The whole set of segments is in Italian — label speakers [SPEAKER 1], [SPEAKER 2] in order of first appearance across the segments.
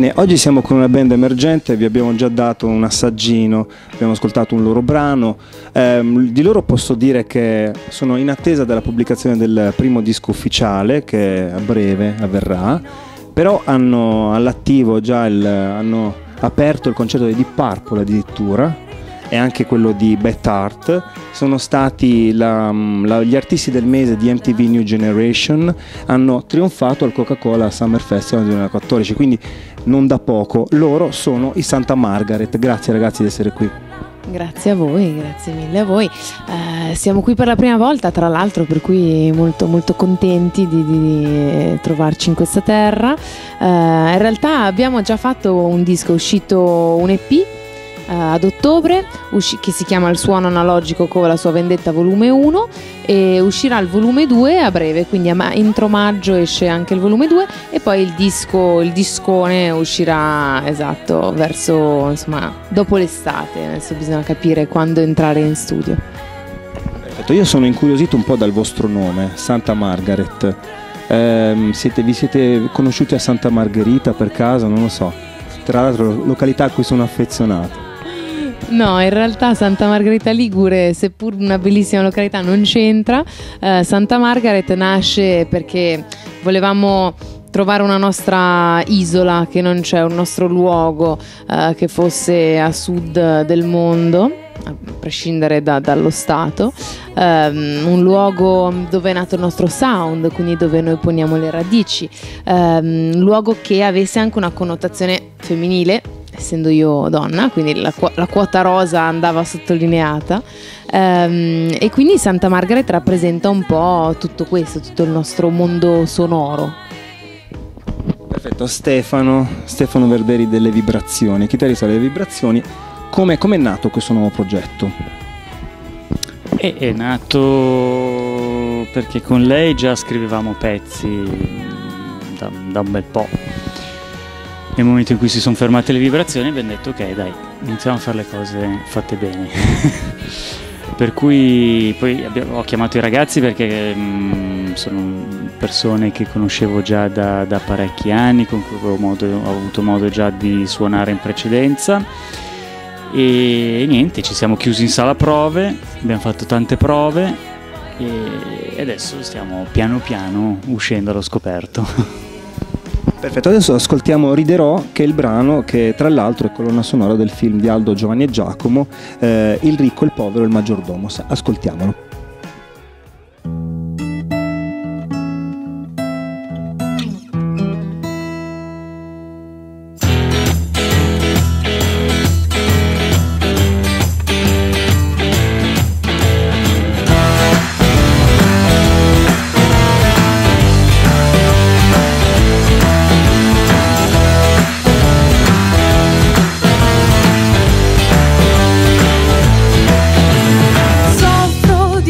[SPEAKER 1] Bene, oggi siamo con una band emergente, vi abbiamo già dato un assaggino, abbiamo ascoltato un loro brano. Di loro posso dire che sono in attesa della pubblicazione del primo disco ufficiale, che a breve avverrà, però hanno all'attivo già hanno aperto il concerto di Deep Purple addirittura, e anche quello di Beth Hart. Sono stati gli artisti del mese di MTV New Generation, hanno trionfato al Coca-Cola Summer Festival 2014, quindi non da poco. Loro sono i Santa Margaret. Grazie ragazzi di essere qui.
[SPEAKER 2] Grazie a voi, grazie mille a voi. Siamo qui per la prima volta, tra l'altro, per cui molto molto contenti di trovarci in questa terra. In realtà abbiamo già fatto un disco, è uscito un EP ad ottobre, che si chiama Il Suono Analogico con la sua vendetta volume 1, e uscirà il volume 2 a breve, quindi entro maggio esce anche il volume 2, e poi il discone uscirà verso, insomma, dopo l'estate. Adesso bisogna capire quando entrare in studio.
[SPEAKER 1] Perfetto, io sono incuriosito un po' dal vostro nome, Santa Margaret. Vi siete conosciuti a Santa Margherita per caso? Non lo so, tra l'altro località a cui sono affezionato.
[SPEAKER 2] No, in realtà Santa Margherita Ligure, seppur una bellissima località, non c'entra. Santa Margaret nasce perché volevamo trovare una nostra isola, che non c'è, un nostro luogo che fosse a sud del mondo, a prescindere dallo stato, un luogo dove è nato il nostro sound, quindi dove noi poniamo le radici, un luogo che avesse anche una connotazione femminile, essendo io donna, quindi la quota rosa andava sottolineata, e quindi Santa Margaret rappresenta un po' tutto questo, tutto il nostro mondo sonoro.
[SPEAKER 1] Perfetto. Stefano Verderi delle Vibrazioni, chitarrista delle Vibrazioni. Come è nato questo nuovo progetto?
[SPEAKER 3] È nato perché con lei già scrivevamo pezzi da un bel po'. Nel momento in cui si sono fermate le vibrazioni abbiamo detto ok, dai, iniziamo a fare le cose fatte bene. Per cui poi ho chiamato i ragazzi perché sono persone che conoscevo già da parecchi anni, con cui ho avuto modo già di suonare in precedenza, e niente, ci siamo chiusi in sala prove, abbiamo fatto tante prove e adesso stiamo piano piano uscendo allo scoperto.
[SPEAKER 1] Perfetto, adesso ascoltiamo Riderò, che è il brano che tra l'altro è colonna sonora del film di Aldo, Giovanni e Giacomo, Il ricco, il povero e il maggiordomo. Ascoltiamolo.
[SPEAKER 4] Soffro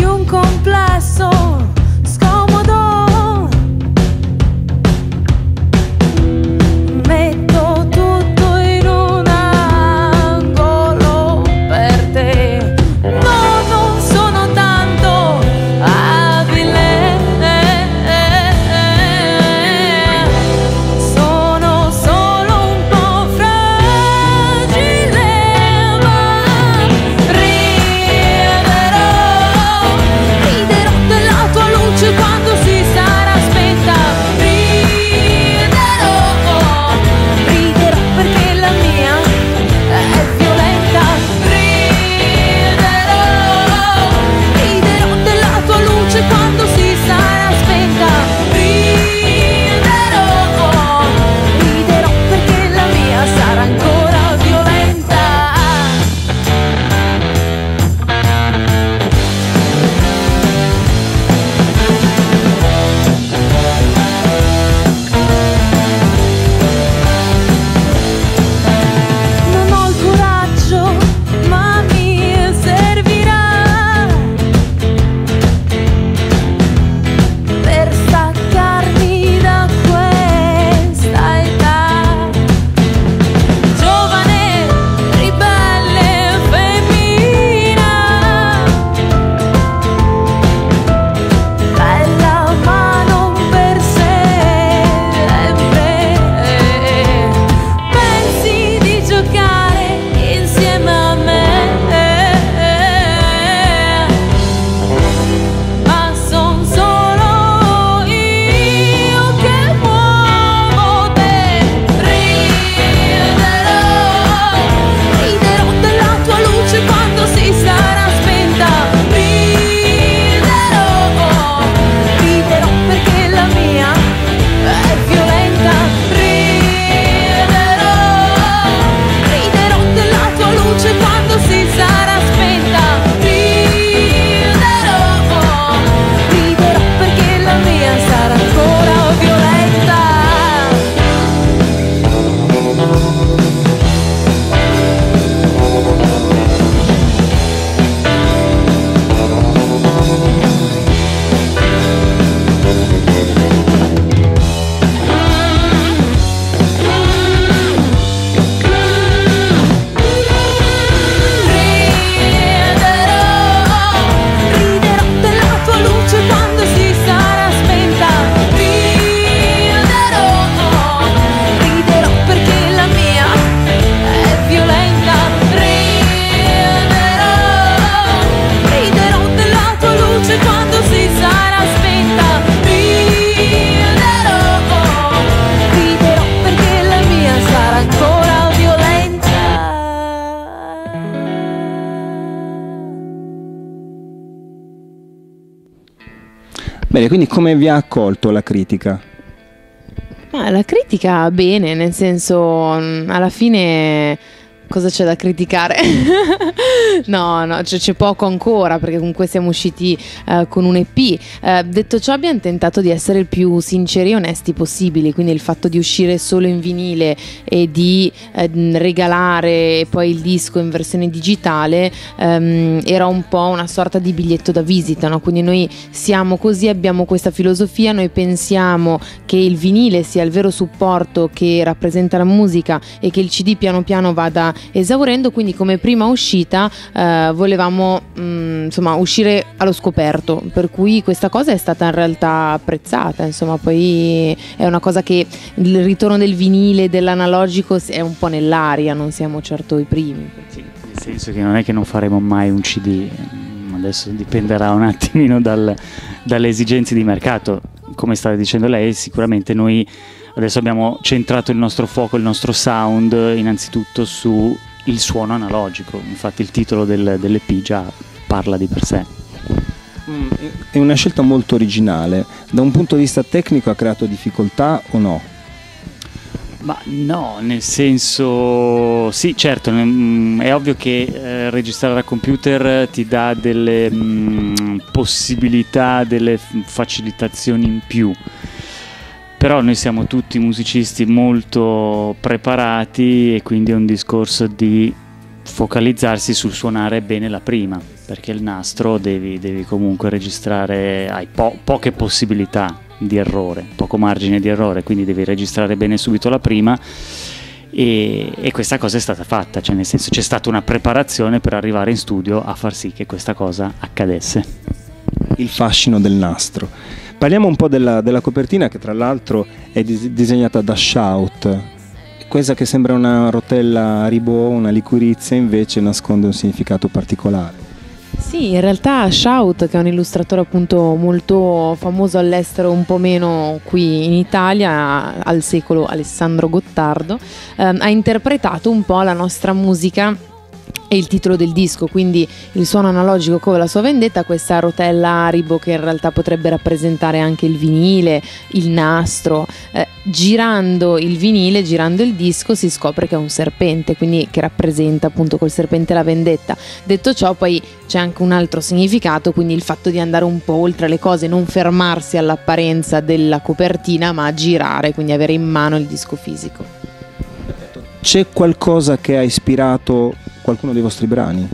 [SPEAKER 1] Bene, quindi come vi ha accolto la critica?
[SPEAKER 2] Ma la critica bene, nel senso, alla fine cosa c'è da criticare? No, c'è poco ancora, perché comunque siamo usciti con un EP. Detto ciò, abbiamo tentato di essere il più sinceri e onesti possibili, quindi il fatto di uscire solo in vinile e di regalare poi il disco in versione digitale era un po' una sorta di biglietto da visita, no? Quindi noi siamo così, abbiamo questa filosofia, noi pensiamo che il vinile sia il vero supporto che rappresenta la musica e che il CD piano piano vada esaurendo, quindi come prima uscita volevamo insomma uscire allo scoperto, per cui questa cosa è stata in realtà apprezzata, insomma. Poi è una cosa che il ritorno del vinile, dell'analogico è un po' nell'aria, non siamo certo i primi.
[SPEAKER 3] Sì, nel senso che non è che non faremo mai un CD, adesso dipenderà un attimino dalle esigenze di mercato. Come stava dicendo lei, sicuramente noi adesso abbiamo centrato il nostro fuoco, il nostro sound innanzitutto su il suono analogico, infatti il titolo dell'EP già parla di per sé.
[SPEAKER 1] È una scelta molto originale. Da un punto di vista tecnico ha creato difficoltà o no?
[SPEAKER 3] Ma no, nel senso, sì, certo, è ovvio che registrare a computer ti dà delle possibilità, delle facilitazioni in più. Però noi siamo tutti musicisti molto preparati e quindi è un discorso di focalizzarsi sul suonare bene la prima, perché il nastro devi comunque registrare, hai poche possibilità di errore, poco margine di errore, quindi devi registrare bene subito la prima e questa cosa è stata fatta, cioè nel senso c'è stata una preparazione per arrivare in studio a far sì che questa cosa accadesse.
[SPEAKER 1] Il fascino del nastro. Parliamo un po' della copertina, che tra l'altro è disegnata da Shout. Questa che sembra una rotella Ribot, una liquirizia, invece nasconde un significato particolare.
[SPEAKER 2] Sì, in realtà Shout, che è un illustratore appunto molto famoso all'estero, un po' meno qui in Italia, al secolo Alessandro Gottardo, ha interpretato un po' la nostra musica e il titolo del disco, quindi il suono analogico come la sua vendetta, questa rotella Haribo che in realtà potrebbe rappresentare anche il vinile, il nastro. Girando il vinile, girando il disco, si scopre che è un serpente, quindi che rappresenta appunto col serpente la vendetta. Detto ciò, poi c'è anche un altro significato, quindi il fatto di andare un po' oltre le cose, non fermarsi all'apparenza della copertina, ma girare, quindi avere in mano il disco fisico.
[SPEAKER 1] C'è qualcosa che ha ispirato qualcuno dei vostri brani?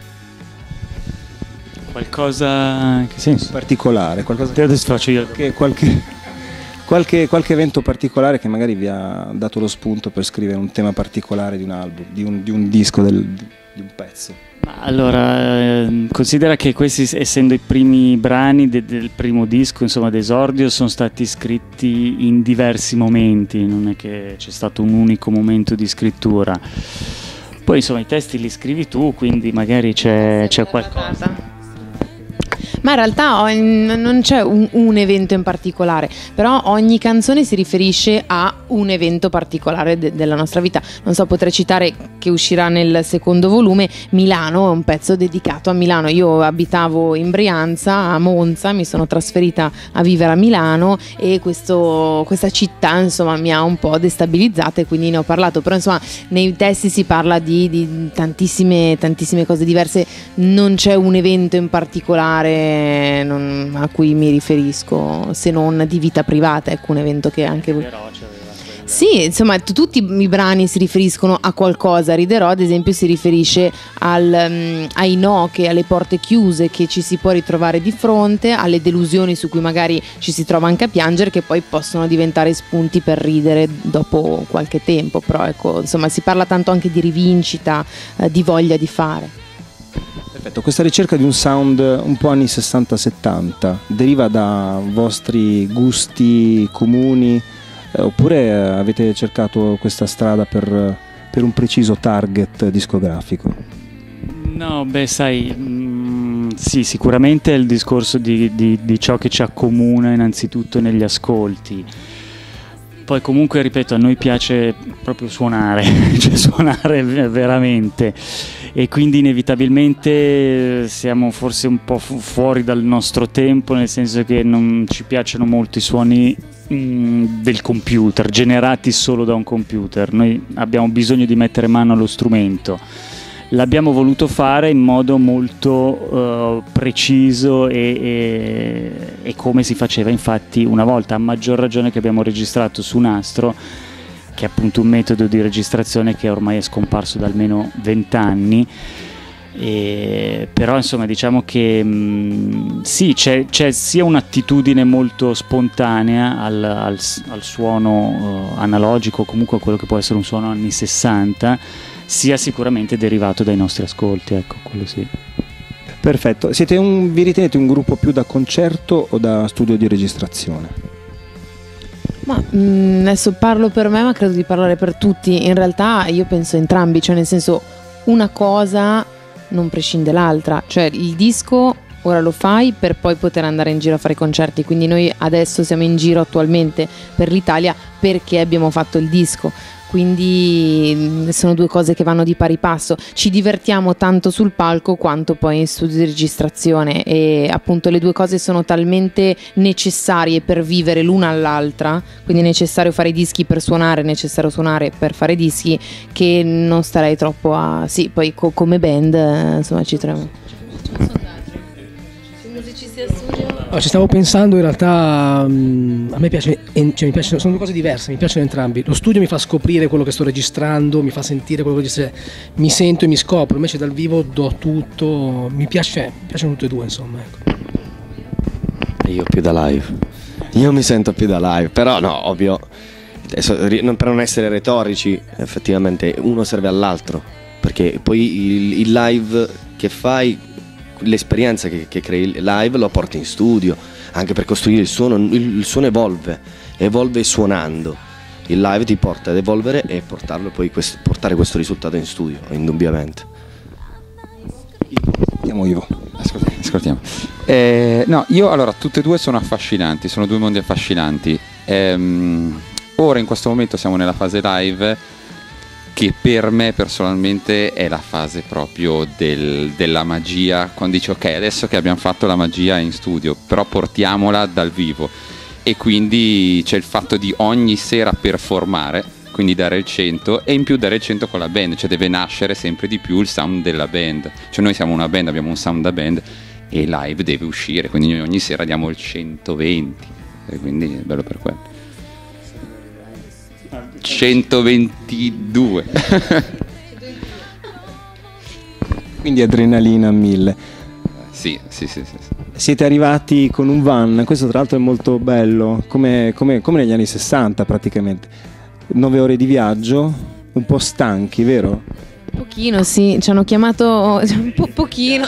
[SPEAKER 3] Qualcosa in che senso?
[SPEAKER 1] Particolare, qualcosa che
[SPEAKER 3] adesso faccio io.
[SPEAKER 1] Qualche evento particolare che magari vi ha dato lo spunto per scrivere un tema particolare di un album, di un disco, di un pezzo?
[SPEAKER 3] Allora, considera che questi, essendo i primi brani del primo disco, insomma d'esordio, sono stati scritti in diversi momenti, non è che c'è stato un unico momento di scrittura. Poi insomma i testi li scrivi tu, quindi magari c'è qualcosa.
[SPEAKER 2] Ma in realtà non c'è un evento in particolare, però ogni canzone si riferisce a un evento particolare della nostra vita. Non so, potrei citare, che uscirà nel secondo volume, Milano, è un pezzo dedicato a Milano. Io abitavo in Brianza, a Monza, mi sono trasferita a vivere a Milano e questa città insomma mi ha un po' destabilizzata e quindi ne ho parlato. Però insomma nei testi si parla di tantissime cose diverse, non c'è un evento in particolare a cui mi riferisco, se non di vita privata, ecco, un evento che anche sì, insomma tutti i brani si riferiscono a qualcosa. Riderò ad esempio si riferisce ai no, che alle porte chiuse che ci si può ritrovare di fronte, alle delusioni su cui magari ci si trova anche a piangere, che poi possono diventare spunti per ridere dopo qualche tempo. Però ecco, insomma si parla tanto anche di rivincita, di voglia di fare.
[SPEAKER 1] Perfetto, questa ricerca di un sound un po' anni 60-70 deriva da vostri gusti comuni, oppure avete cercato questa strada per un preciso target discografico?
[SPEAKER 3] No, beh, sai, sì, sicuramente è il discorso di ciò che ci accomuna innanzitutto negli ascolti. Poi comunque, ripeto, a noi piace proprio suonare, cioè suonare veramente, e quindi inevitabilmente siamo forse un po' fuori dal nostro tempo, nel senso che non ci piacciono molto i suoni del computer, generati solo da un computer. Noi abbiamo bisogno di mettere mano allo strumento. L'abbiamo voluto fare in modo molto preciso e come si faceva infatti una volta, a maggior ragione che abbiamo registrato su nastro, che è appunto un metodo di registrazione che ormai è scomparso da almeno 20 anni. Però insomma, diciamo che sì, c'è sia un'attitudine molto spontanea al suono analogico, comunque a quello che può essere un suono anni 60, sia sicuramente derivato dai nostri ascolti, ecco, quello sì.
[SPEAKER 1] Perfetto. Vi ritenete un gruppo più da concerto o da studio di registrazione?
[SPEAKER 2] Ma adesso parlo per me, ma credo di parlare per tutti. In realtà io penso entrambi, cioè nel senso, una cosa non prescinde l'altra, cioè il disco ora lo fai per poi poter andare in giro a fare concerti, quindi noi adesso siamo in giro attualmente per l'Italia perché abbiamo fatto il disco, quindi sono due cose che vanno di pari passo. Ci divertiamo tanto sul palco quanto poi in studio di registrazione, e appunto le due cose sono talmente necessarie per vivere l'una all'altra, quindi è necessario fare i dischi per suonare, è necessario suonare per fare dischi, che non starei troppo a... Sì, poi come band insomma ci troviamo. Musicisti a studio?
[SPEAKER 4] Ci stavo pensando, in realtà a me piace, cioè, mi piace, sono due cose diverse, mi piacciono entrambi. Lo studio mi fa scoprire quello che sto registrando, mi fa sentire quello che mi sento e mi scopro, invece dal vivo do tutto, mi piacciono tutte e due, insomma, ecco.
[SPEAKER 5] Io più da live, io mi sento più da live, però no, ovvio, adesso, per non essere retorici, effettivamente uno serve all'altro, perché poi il live che fai, l'esperienza che crei live lo porti in studio, anche per costruire il suono evolve suonando. Il live ti porta ad evolvere e portare questo risultato in studio, indubbiamente.
[SPEAKER 1] Andiamo Ivo.
[SPEAKER 6] Ascoltiamo. No, io allora, tutte e due sono affascinanti, sono due mondi affascinanti. Ora in questo momento siamo nella fase live, che per me personalmente è la fase proprio della magia, quando dici ok, adesso che abbiamo fatto la magia in studio, però portiamola dal vivo, e quindi c'è il fatto di ogni sera performare, quindi dare il 100, e in più dare il 100 con la band, cioè deve nascere sempre di più il sound della band, cioè noi siamo una band, abbiamo un sound da band e live deve uscire, quindi noi ogni sera diamo il 120, e quindi è bello per quello. 122.
[SPEAKER 1] Quindi adrenalina a 1000.
[SPEAKER 6] Sì.
[SPEAKER 1] Siete arrivati con un van, questo tra l'altro è molto bello, come negli anni 60 praticamente. 9 ore di viaggio, un po' stanchi, vero?
[SPEAKER 2] Pochino, sì, ci hanno chiamato pochino.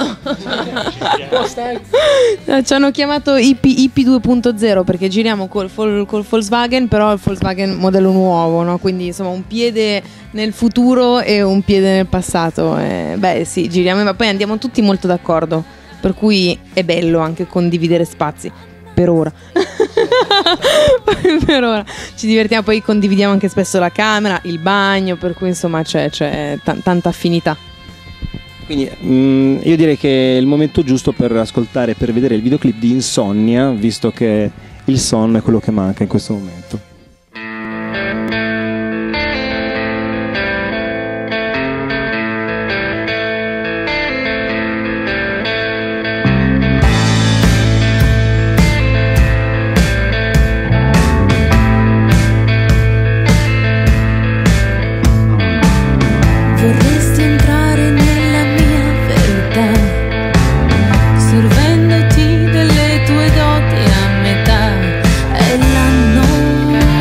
[SPEAKER 2] Ci hanno chiamato IP 2.0 perché giriamo col Volkswagen, però il Volkswagen modello nuovo, no? Quindi insomma un piede nel futuro e un piede nel passato. Beh sì, giriamo, ma poi andiamo tutti molto d'accordo, per cui è bello anche condividere spazi. Per ora. Per ora ci divertiamo, poi condividiamo anche spesso la camera, il bagno, per cui insomma c'è tanta affinità.
[SPEAKER 1] Quindi io direi che è il momento giusto per ascoltare, per vedere il videoclip di Insonnia, visto che il sonno è quello che manca in questo momento.
[SPEAKER 7] Servendoti delle tue doti a metà, è l'anno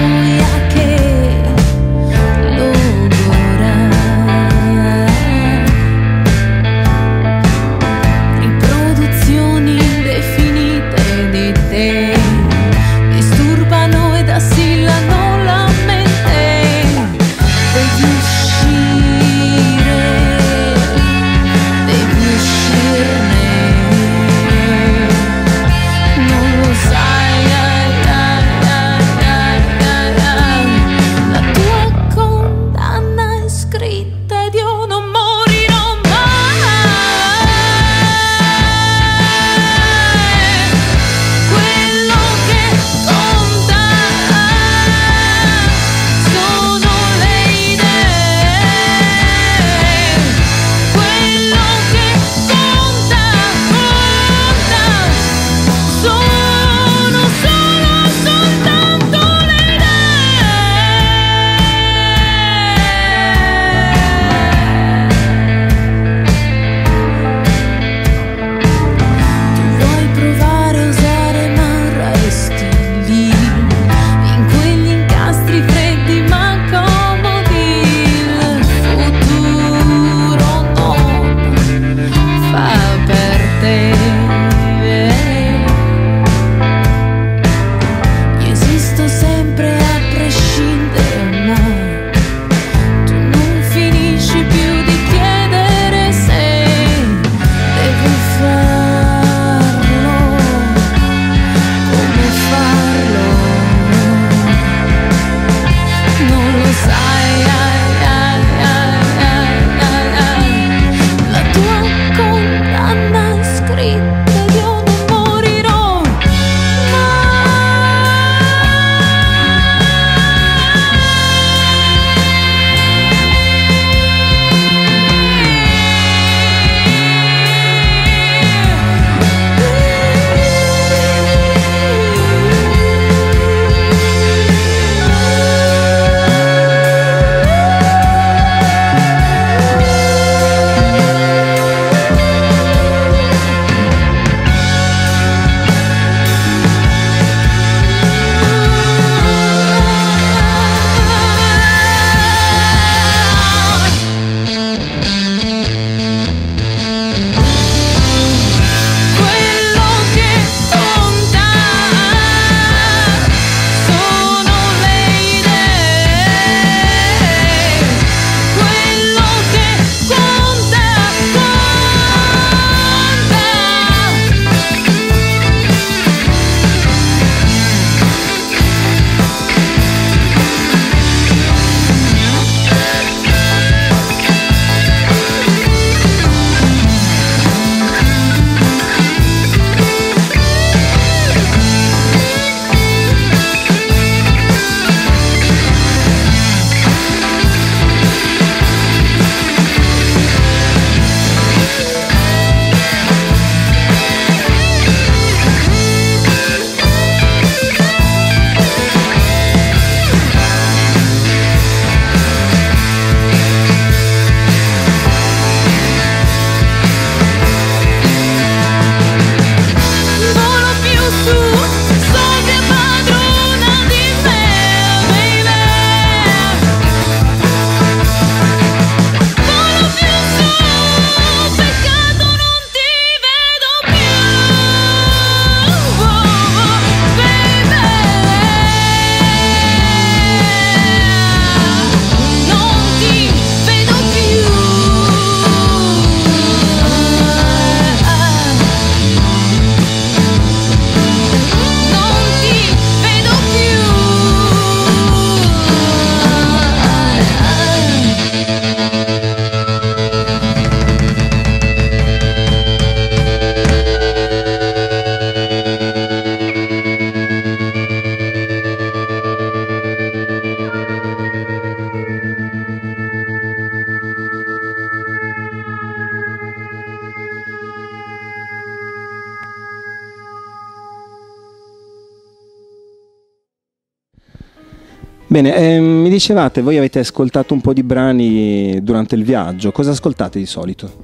[SPEAKER 1] Bene, mi dicevate, voi avete ascoltato un po' di brani durante il viaggio, cosa ascoltate di solito?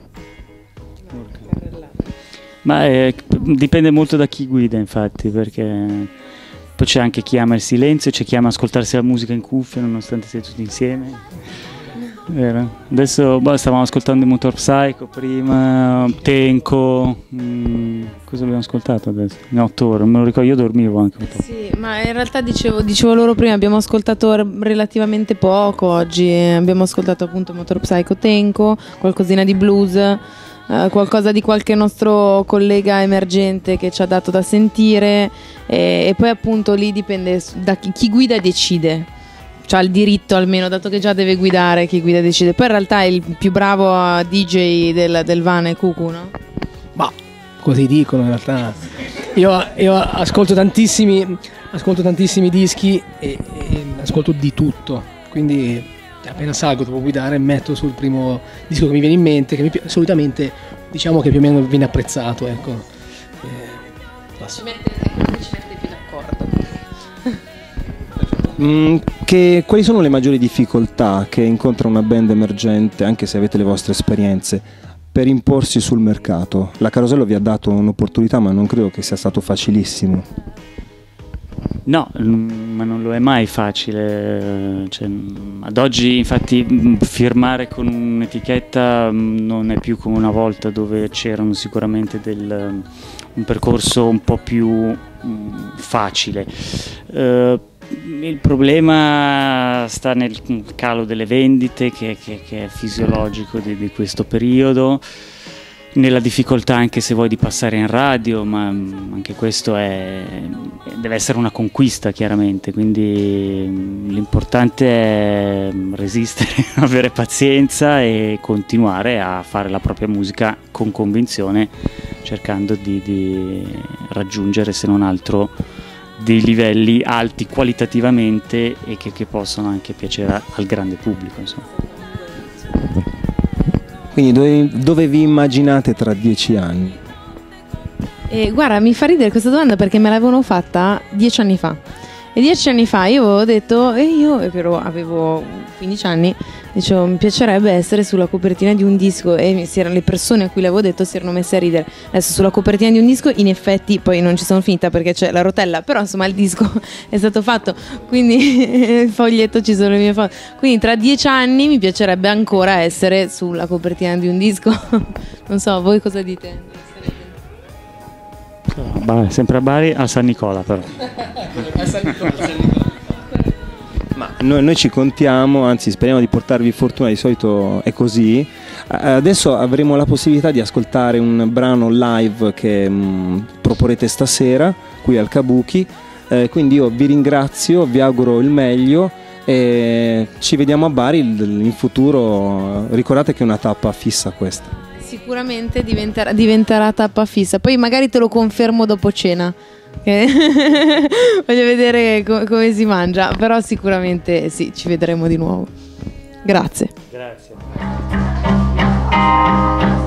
[SPEAKER 3] Ma dipende molto da chi guida, infatti, perché poi c'è anche chi ama il silenzio, c'è chi ama ascoltarsi la musica in cuffia nonostante sia tutti insieme. Vero. Adesso stavamo ascoltando i Motor Psycho prima, Tenco, cosa abbiamo ascoltato adesso? No, 8 ore, non me lo ricordo, io dormivo anche.
[SPEAKER 2] Sì, ma in realtà dicevo loro prima, abbiamo ascoltato relativamente poco oggi, abbiamo ascoltato appunto Motor Psycho, Tenco, qualcosina di blues, qualcosa di qualche nostro collega emergente che ci ha dato da sentire, e poi appunto lì dipende da chi guida decide. C'ha il diritto almeno, dato che già deve guidare, chi guida decide. Poi in realtà è il più bravo DJ del van è Cucu, no?
[SPEAKER 4] Ma così dicono in realtà. Io ascolto tantissimi dischi e ascolto di tutto. Quindi appena salgo devo guidare, metto sul primo disco che mi viene in mente, che solitamente diciamo che più o meno viene apprezzato, ecco.
[SPEAKER 2] Ci mette più d'accordo.
[SPEAKER 1] Quali sono le maggiori difficoltà che incontra una band emergente, anche se avete le vostre esperienze, per imporsi sul mercato? La Carosello vi ha dato un'opportunità, ma non credo che sia stato facilissimo.
[SPEAKER 3] No, ma non lo è mai facile. Cioè, ad oggi infatti firmare con un'etichetta non è più come una volta, dove c'erano sicuramente un percorso un po' più facile. Il problema sta nel calo delle vendite che è fisiologico di questo periodo, nella difficoltà anche se vuoi di passare in radio, ma anche questo deve essere una conquista chiaramente, quindi l'importante è resistere, avere pazienza e continuare a fare la propria musica con convinzione, cercando di raggiungere se non altro dei livelli alti qualitativamente e che possono anche piacere al grande pubblico, insomma.
[SPEAKER 1] Quindi dove vi immaginate tra 10 anni?
[SPEAKER 2] Guarda, mi fa ridere questa domanda perché me l'avevano fatta 10 anni fa. E 10 anni fa io avevo detto, però avevo 15 anni, dicevo mi piacerebbe essere sulla copertina di un disco, e le persone a cui l'avevo detto si erano messe a ridere. Adesso sulla copertina di un disco in effetti poi non ci sono finita perché c'è la rotella, però insomma il disco è stato fatto, quindi il foglietto ci sono le mie foto, quindi tra 10 anni mi piacerebbe ancora essere sulla copertina di un disco. Non so, voi cosa dite?
[SPEAKER 3] Sempre a Bari, a San Nicola però.
[SPEAKER 1] Ma noi ci contiamo, anzi speriamo di portarvi fortuna, di solito è così. Adesso avremo la possibilità di ascoltare un brano live che proporrete stasera qui al Kabuki, quindi io vi ringrazio, vi auguro il meglio e ci vediamo a Bari in futuro. Ricordate che è una tappa fissa questa.
[SPEAKER 2] Sicuramente diventerà tappa fissa, poi magari te lo confermo dopo cena. Voglio vedere come si mangia, però sicuramente sì, ci vedremo di nuovo. Grazie.
[SPEAKER 3] Grazie.